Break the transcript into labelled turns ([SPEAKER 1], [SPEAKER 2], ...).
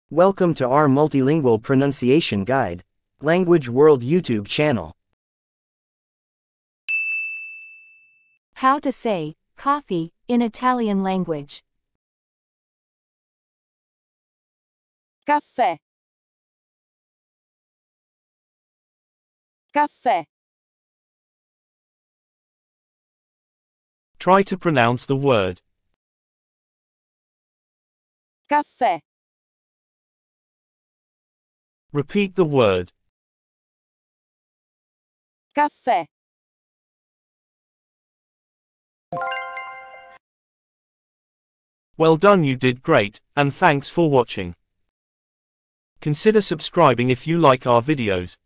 [SPEAKER 1] Welcome to our multilingual pronunciation guide, Language World YouTube channel.
[SPEAKER 2] How to say coffee in Italian language.
[SPEAKER 3] Caffè. Caffè.
[SPEAKER 4] Try to pronounce the word.
[SPEAKER 3] Caffè.
[SPEAKER 4] Repeat the word.
[SPEAKER 3] Caffè.
[SPEAKER 4] Well done, you did great, and thanks for watching. Consider subscribing if you like our videos.